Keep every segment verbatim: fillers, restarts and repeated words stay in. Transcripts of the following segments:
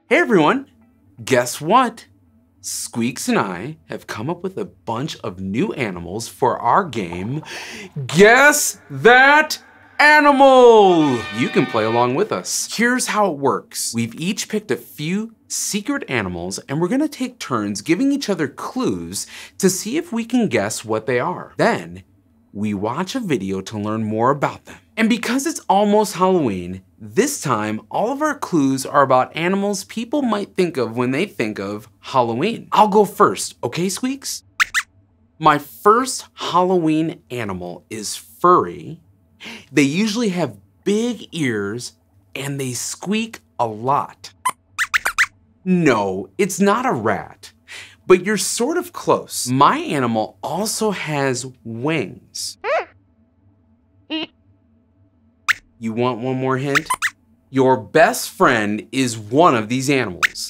Hey everyone, guess what? Squeaks and I have come up with a bunch of new animals for our game, Guess That Animal! You can play along with us. Here's how it works. We've each picked a few secret animals and we're gonna take turns giving each other clues to see if we can guess what they are. Then, we watch a video to learn more about them. And because it's almost Halloween, this time, all of our clues are about animals people might think of when they think of Halloween. I'll go first, okay, Squeaks? My first Halloween animal is furry. They usually have big ears and they squeak a lot. No, it's not a rat, but you're sort of close. My animal also has wings. You want one more hint? Your best friend is one of these animals.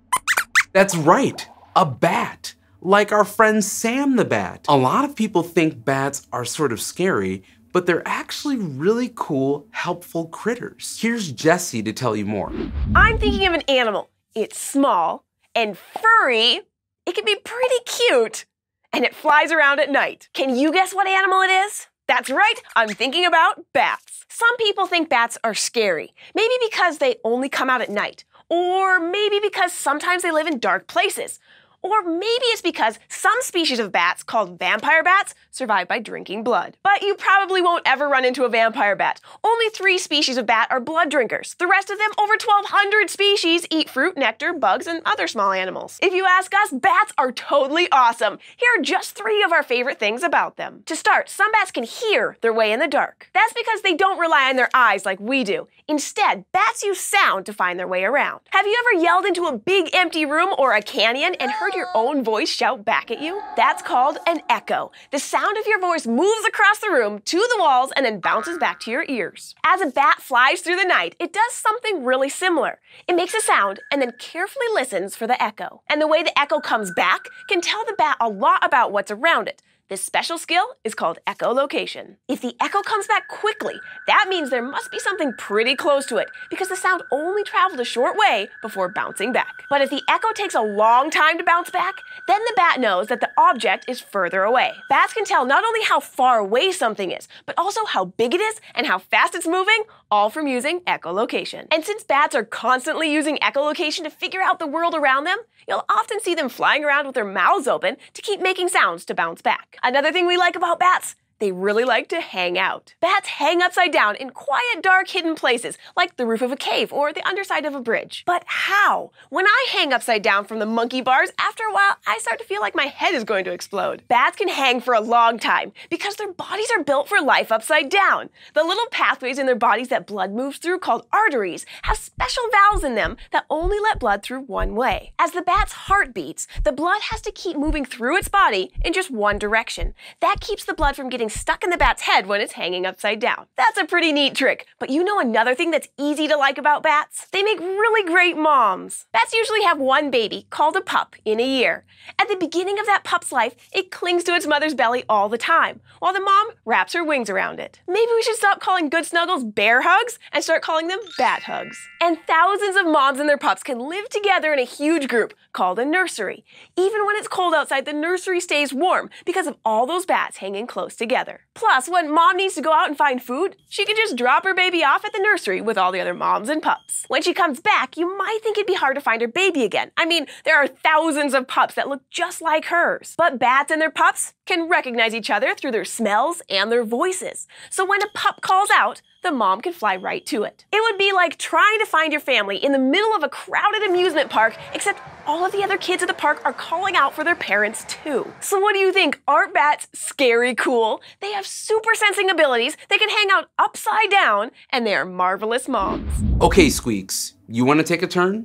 That's right, a bat, like our friend Sam the bat. A lot of people think bats are sort of scary, but they're actually really cool, helpful critters. Here's Jessi to tell you more. I'm thinking of an animal. It's small and furry. It can be pretty cute, and it flies around at night. Can you guess what animal it is? That's right, I'm thinking about bats. Some people think bats are scary, maybe because they only come out at night, or maybe because sometimes they live in dark places. Or maybe it's because some species of bats, called vampire bats, survive by drinking blood. But you probably won't ever run into a vampire bat. Only three species of bat are blood drinkers. The rest of them, over twelve hundred species, eat fruit, nectar, bugs, and other small animals. If you ask us, bats are totally awesome. Here are just three of our favorite things about them. To start, some bats can hear their way in the dark. That's because they don't rely on their eyes like we do. Instead, bats use sound to find their way around. Have you ever yelled into a big empty room or a canyon and heard your own voice shout back at you? That's called an echo. The sound of your voice moves across the room to the walls and then bounces back to your ears. As a bat flies through the night, it does something really similar. It makes a sound and then carefully listens for the echo. And the way the echo comes back can tell the bat a lot about what's around it. This special skill is called echolocation. If the echo comes back quickly, that means there must be something pretty close to it because the sound only traveled a short way before bouncing back. But if the echo takes a long time to bounce back, then the bat knows that the object is further away. Bats can tell not only how far away something is, but also how big it is and how fast it's moving, all from using echolocation. And since bats are constantly using echolocation to figure out the world around them, you'll often see them flying around with their mouths open to keep making sounds to bounce back. Another thing we like about bats, they really like to hang out. Bats hang upside down in quiet, dark, hidden places, like the roof of a cave or the underside of a bridge. But how? When I hang upside down from the monkey bars, after a while, I start to feel like my head is going to explode. Bats can hang for a long time because their bodies are built for life upside down. The little pathways in their bodies that blood moves through, called arteries, have special valves in them that only let blood through one way. As the bat's heart beats, the blood has to keep moving through its body in just one direction. That keeps the blood from getting stuck in the bat's head when it's hanging upside down. That's a pretty neat trick. But you know another thing that's easy to like about bats? They make really great moms. Bats usually have one baby, called a pup, in a year. At the beginning of that pup's life, it clings to its mother's belly all the time, while the mom wraps her wings around it. Maybe we should stop calling good snuggles bear hugs and start calling them bat hugs. And thousands of moms and their pups can live together in a huge group called a nursery. Even when it's cold outside, the nursery stays warm because of all those bats hanging close together. Plus, when mom needs to go out and find food, she can just drop her baby off at the nursery with all the other moms and pups. When she comes back, you might think it'd be hard to find her baby again. I mean, there are thousands of pups that look just like hers. But bats and their pups can recognize each other through their smells and their voices. So when a pup calls out, the mom can fly right to it. It would be like trying to find your family in the middle of a crowded amusement park, except all of the other kids at the park are calling out for their parents too. So what do you think? Aren't bats scary cool? They have super sensing abilities, they can hang out upside down, and they are marvelous moms. Okay, Squeaks, you want to take a turn?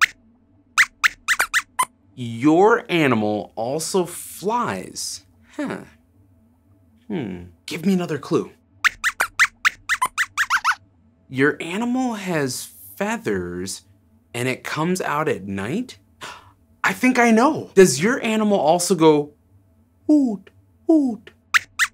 Your animal also flies. Huh. Hmm. Give me another clue. Your animal has feathers and it comes out at night? I think I know. Does your animal also go hoot, hoot?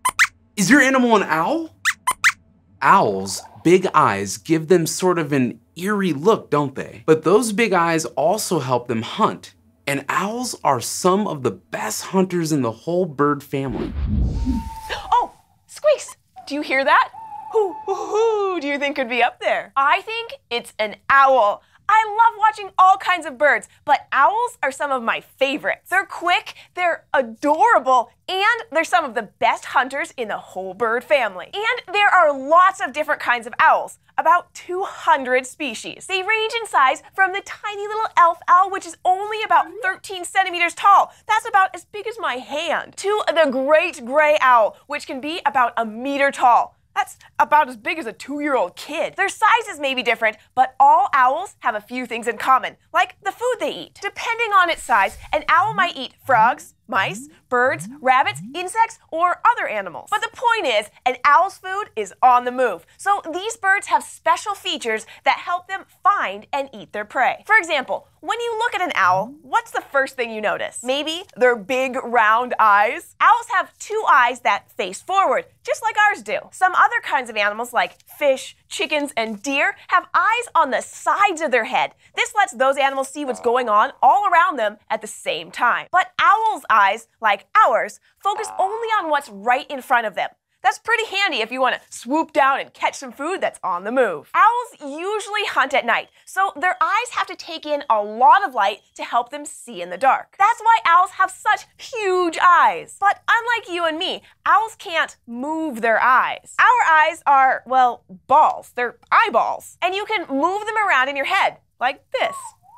Is your animal an owl? Owls' big eyes give them sort of an eerie look, don't they? But those big eyes also help them hunt. And owls are some of the best hunters in the whole bird family. Oh, Squeaks, do you hear that? Who, who, who do you think could be up there? I think it's an owl. I love watching all kinds of birds, but owls are some of my favorites. They're quick, they're adorable, and they're some of the best hunters in the whole bird family. And there are lots of different kinds of owls, about two hundred species. They range in size from the tiny little elf owl, which is only about thirteen centimeters tall. That's about as big as my hand, to the great gray owl, which can be about a meter tall. That's about as big as a two-year-old kid. Their sizes may be different, but all owls have a few things in common, like the food they eat. Depending on its size, an owl might eat frogs, mice, birds, rabbits, insects, or other animals. But the point is, an owl's food is on the move. So these birds have special features that help them find and eat their prey. For example, when you look at an owl, what's the first thing you notice? Maybe their big round eyes? Owls have two eyes that face forward, just like ours do. Some other kinds of animals like fish, chickens, and deer have eyes on the sides of their head. This lets those animals see what's going on all around them at the same time. But owls' eyes, like ours, focus only on what's right in front of them. That's pretty handy if you want to swoop down and catch some food that's on the move. Owls usually hunt at night, so their eyes have to take in a lot of light to help them see in the dark. That's why owls have such huge eyes. But unlike you and me, owls can't move their eyes. Our eyes are, well, balls. They're eyeballs. And you can move them around in your head, like this.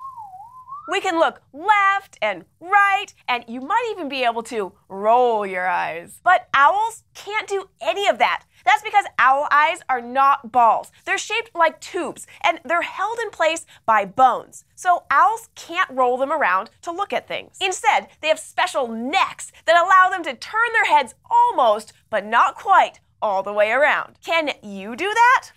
We can look left and right, and you might even be able to roll your eyes. But owls can't do any of that. That's because owl eyes are not balls. They're shaped like tubes, and they're held in place by bones. So owls can't roll them around to look at things. Instead, they have special necks that allow them to turn their heads almost, but not quite, all the way around. Can you do that?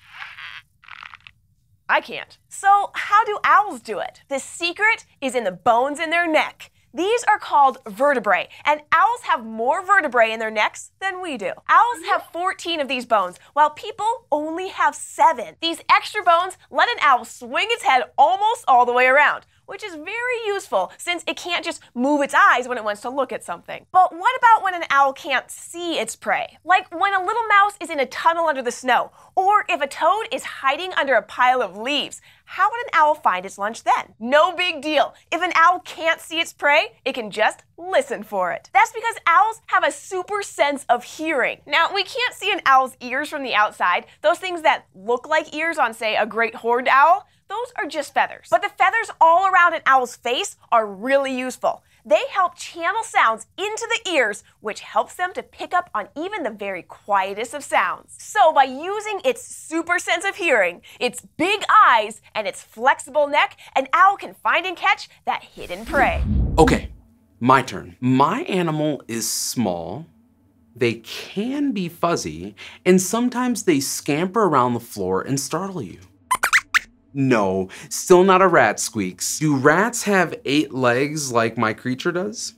I can't. So how do owls do it? The secret is in the bones in their neck. These are called vertebrae, and owls have more vertebrae in their necks than we do. Owls have fourteen of these bones, while people only have seven. These extra bones let an owl swing its head almost all the way around, which is very useful since it can't just move its eyes when it wants to look at something. But what about when an owl can't see its prey? Like when a little mouse is in a tunnel under the snow, or if a toad is hiding under a pile of leaves. How would an owl find its lunch then? No big deal. If an owl can't see its prey, it can just listen for it. That's because owls have a super sense of hearing. Now, we can't see an owl's ears from the outside. Those things that look like ears on, say, a great horned owl, those are just feathers. But the feathers all around an owl's face are really useful. They help channel sounds into the ears, which helps them to pick up on even the very quietest of sounds. So by using its super sense of hearing, its big eyes, and its flexible neck, an owl can find and catch that hidden prey. Okay, my turn. My animal is small, they can be fuzzy, and sometimes they scamper around the floor and startle you. No, still not a rat, Squeaks. Do rats have eight legs like my creature does?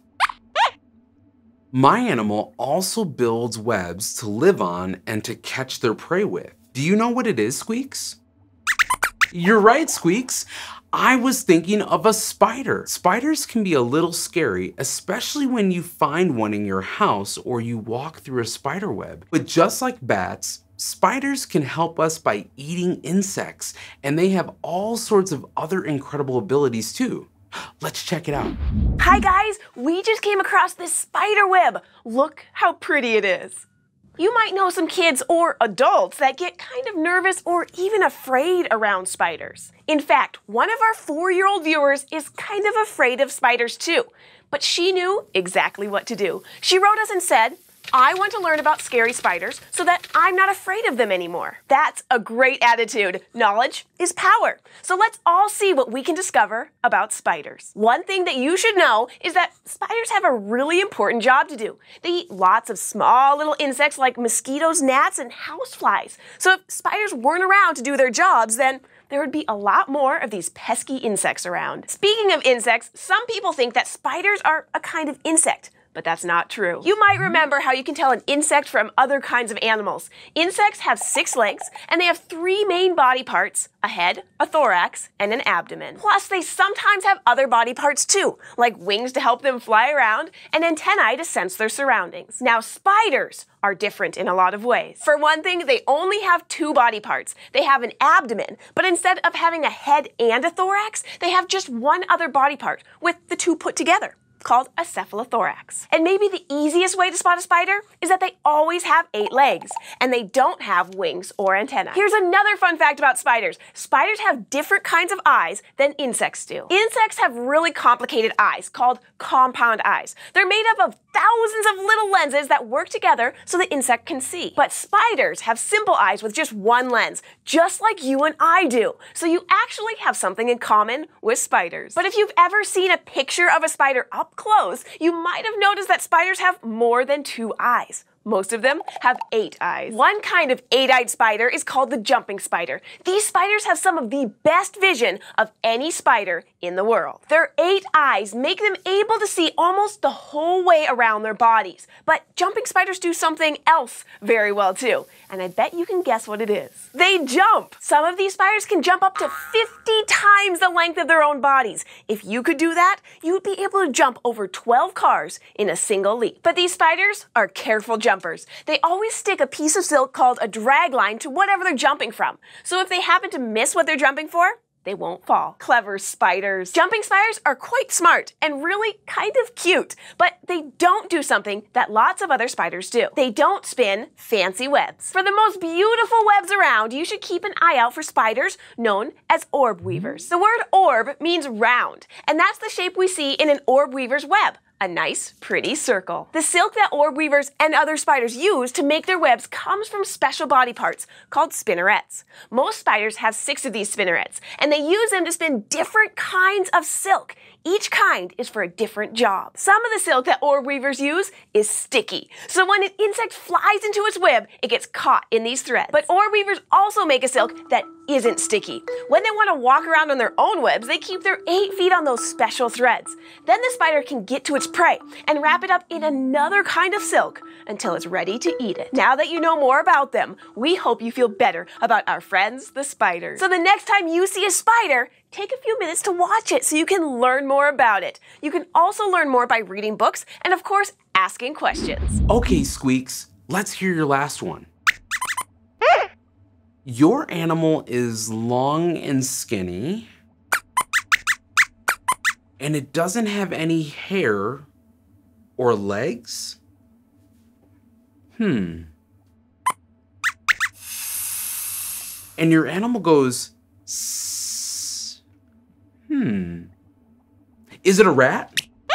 My animal also builds webs to live on and to catch their prey with. Do you know what it is, Squeaks? You're right, Squeaks. I was thinking of a spider. Spiders can be a little scary, especially when you find one in your house or you walk through a spider web. But just like bats, spiders can help us by eating insects, and they have all sorts of other incredible abilities too. Let's check it out. Hi guys, we just came across this spider web. Look how pretty it is. You might know some kids or adults that get kind of nervous or even afraid around spiders. In fact, one of our four-year-old viewers is kind of afraid of spiders too, but she knew exactly what to do. She wrote us and said, I want to learn about scary spiders so that I'm not afraid of them anymore. That's a great attitude. Knowledge is power. So let's all see what we can discover about spiders. One thing that you should know is that spiders have a really important job to do. They eat lots of small little insects like mosquitoes, gnats, and houseflies. So if spiders weren't around to do their jobs, then there would be a lot more of these pesky insects around. Speaking of insects, some people think that spiders are a kind of insect. but that's not true. You might remember how you can tell an insect from other kinds of animals. Insects have six legs, and they have three main body parts: a head, a thorax, and an abdomen. Plus, they sometimes have other body parts too, like wings to help them fly around and antennae to sense their surroundings. Now, spiders are different in a lot of ways. For one thing, they only have two body parts. They have an abdomen, but instead of having a head and a thorax, they have just one other body part with the two put together, called a cephalothorax. And maybe the easiest way to spot a spider is that they always have eight legs, and they don't have wings or antennae. Here's another fun fact about spiders. Spiders have different kinds of eyes than insects do. Insects have really complicated eyes called compound eyes. They're made up of thousands of little lenses that work together so the insect can see. But spiders have simple eyes with just one lens, just like you and I do. So you actually have something in common with spiders. But if you've ever seen a picture of a spider up close, you might have noticed that spiders have more than two eyes. Most of them have eight eyes. One kind of eight-eyed spider is called the jumping spider. These spiders have some of the best vision of any spider in the world. Their eight eyes make them able to see almost the whole way around their bodies. But jumping spiders do something else very well too, and I bet you can guess what it is. They jump! Some of these spiders can jump up to fifty times the length of their own bodies. If you could do that, you would be able to jump over twelve cars in a single leap. But these spiders are careful jumpers. They always stick a piece of silk called a drag line to whatever they're jumping from. So if they happen to miss what they're jumping for, they won't fall. Clever spiders. Jumping spiders are quite smart and really kind of cute, but they don't do something that lots of other spiders do. They don't spin fancy webs. For the most beautiful webs around, you should keep an eye out for spiders known as orb weavers. The word orb means round, and that's the shape we see in an orb weaver's web. A nice, pretty circle. The silk that orb weavers and other spiders use to make their webs comes from special body parts called spinnerets. Most spiders have six of these spinnerets, and they use them to spin different kinds of silk. Each kind is for a different job. Some of the silk that orb weavers use is sticky, so when an insect flies into its web, it gets caught in these threads. But orb weavers also make a silk that isn't sticky. When they want to walk around on their own webs, they keep their eight feet on those special threads. Then the spider can get to its prey and wrap it up in another kind of silk until it's ready to eat it. Now that you know more about them, we hope you feel better about our friends, the spiders. So the next time you see a spider, take a few minutes to watch it so you can learn more about it. You can also learn more by reading books and, of course, asking questions. Okay, Squeaks, let's hear your last one. Your animal is long and skinny, and it doesn't have any hair or legs? Hmm. And your animal goes sss. Hmm. Is it a rat?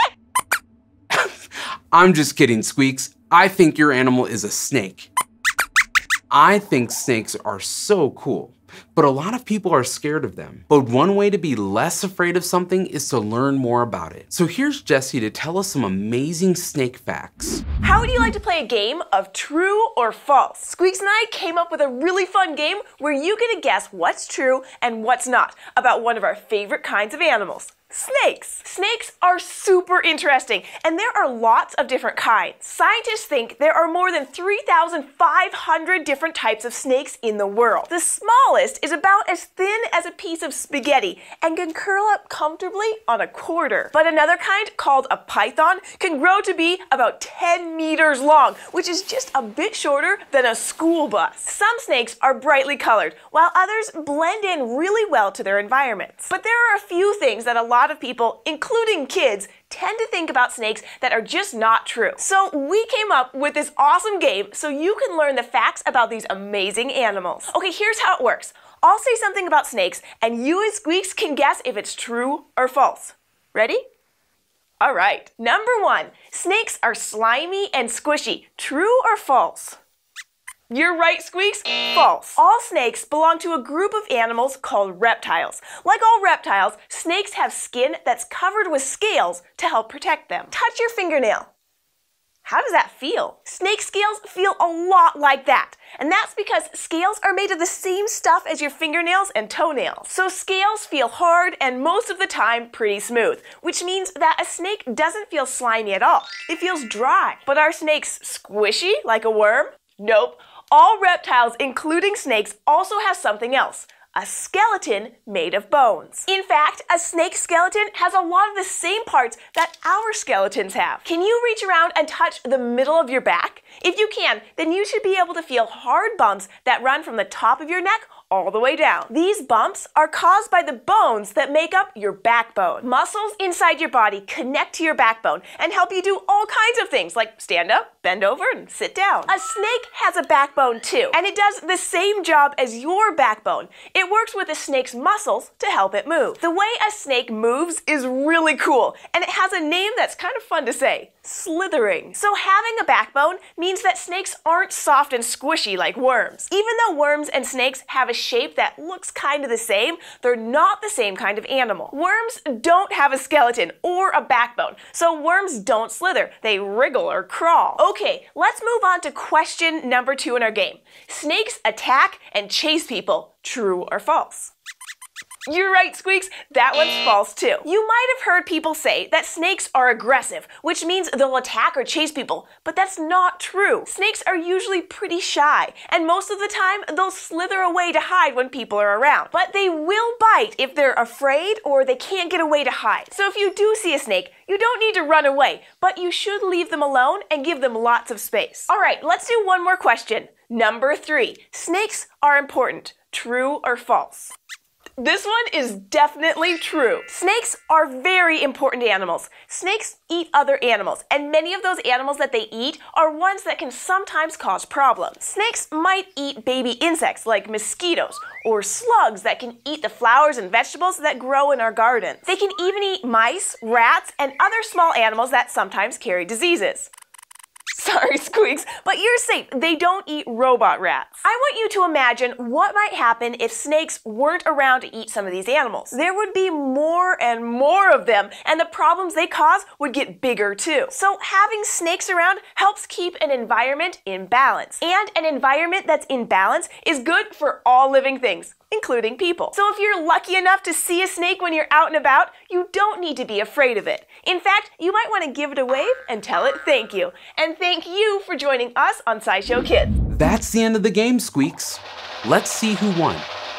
I'm just kidding, Squeaks. I think your animal is a snake. I think snakes are so cool, but a lot of people are scared of them. But one way to be less afraid of something is to learn more about it. So here's Jessi to tell us some amazing snake facts. How would you like to play a game of true or false? Squeaks and I came up with a really fun game where you get to guess what's true and what's not about one of our favorite kinds of animals. Snakes. Snakes are super interesting, and there are lots of different kinds. Scientists think there are more than three thousand five hundred different types of snakes in the world. The smallest is about as thin as a piece of spaghetti and can curl up comfortably on a quarter. But another kind, called a python, can grow to be about ten meters long, which is just a bit shorter than a school bus. Some snakes are brightly colored, while others blend in really well to their environments. But there are a few things that a lot A lot of people, including kids, tend to think about snakes that are just not true. So we came up with this awesome game so you can learn the facts about these amazing animals. Okay, here's how it works. I'll say something about snakes, and you and Squeaks can guess if it's true or false. Ready? All right. Number one, snakes are slimy and squishy. True or false? You're right, Squeaks. False. All snakes belong to a group of animals called reptiles. Like all reptiles, snakes have skin that's covered with scales to help protect them. Touch your fingernail. How does that feel? Snake scales feel a lot like that. And that's because scales are made of the same stuff as your fingernails and toenails. So scales feel hard and most of the time pretty smooth, which means that a snake doesn't feel slimy at all. It feels dry. But are snakes squishy like a worm? Nope. All reptiles, including snakes, also have something else. A skeleton made of bones. In fact, a snake skeleton has a lot of the same parts that our skeletons have. Can you reach around and touch the middle of your back? If you can, then you should be able to feel hard bumps that run from the top of your neck all the way down. These bumps are caused by the bones that make up your backbone. Muscles inside your body connect to your backbone and help you do all kinds of things like stand up, bend over, and sit down. A snake has a backbone too, and it does the same job as your backbone. It works with a snake's muscles to help it move. The way a snake moves is really cool, and it has a name that's kind of fun to say. Slithering. So having a backbone means that snakes aren't soft and squishy like worms. Even though worms and snakes have a shape that looks kind of the same, they're not the same kind of animal. Worms don't have a skeleton or a backbone, so worms don't slither. They wriggle or crawl. Okay, let's move on to question number two in our game. Snakes attack and chase people. True or false? You're right, Squeaks. That one's false too. You might have heard people say that snakes are aggressive, which means they'll attack or chase people, but that's not true. Snakes are usually pretty shy, and most of the time they'll slither away to hide when people are around. But they will bite if they're afraid or they can't get away to hide. So if you do see a snake, you don't need to run away, but you should leave them alone and give them lots of space. All right, let's do one more question. Number three, snakes are important. True or false? This one is definitely true. Snakes are very important animals. Snakes eat other animals, and many of those animals that they eat are ones that can sometimes cause problems. Snakes might eat baby insects like mosquitoes, or slugs that can eat the flowers and vegetables that grow in our gardens. They can even eat mice, rats, and other small animals that sometimes carry diseases. Sorry, Squeaks, but you're safe. They don't eat robot rats. I want you to imagine what might happen if snakes weren't around to eat some of these animals. There would be more and more of them, and the problems they cause would get bigger too. So having snakes around helps keep an environment in balance. And an environment that's in balance is good for all living things, including people. So if you're lucky enough to see a snake when you're out and about, you don't need to be afraid of it. In fact, you might want to give it a wave and tell it thank you. And thank you for joining us on SciShow Kids. That's the end of the game, Squeaks. Let's see who won.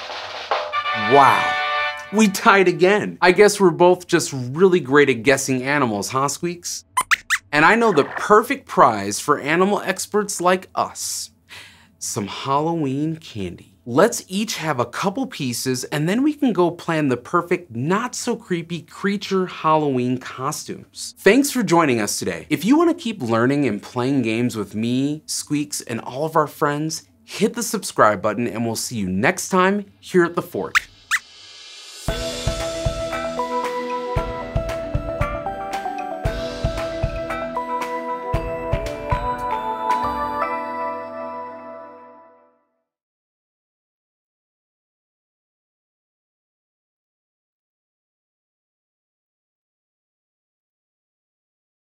Wow, we tied again. I guess we're both just really great at guessing animals, huh, Squeaks? And I know the perfect prize for animal experts like us. Some Halloween candy. Let's each have a couple pieces and then we can go plan the perfect, not so creepy creature Halloween costumes. Thanks for joining us today. If you want to keep learning and playing games with me, Squeaks, and all of our friends, hit the subscribe button and we'll see you next time here at the fort.